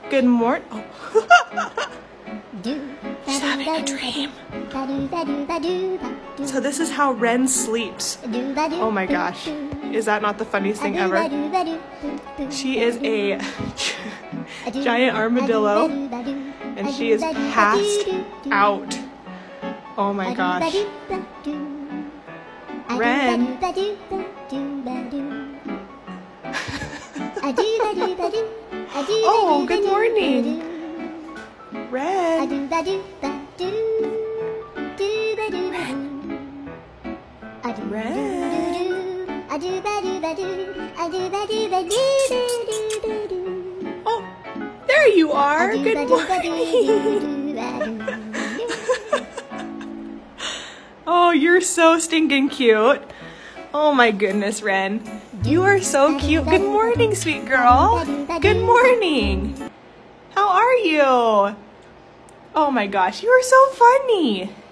Good morning. Oh. She's having a dream. So this is how Ren sleeps. Oh my gosh. Is that not the funniest thing ever? She is a giant armadillo and she is passed out. Oh my gosh. Ren. Oh, good morning. Ren. Oh, there you are. Good morning. Oh, you're so stinking cute. Oh my goodness, Ren. You are so cute. Good morning, sweet girl. Good morning. How are you? Oh my gosh, you are so funny.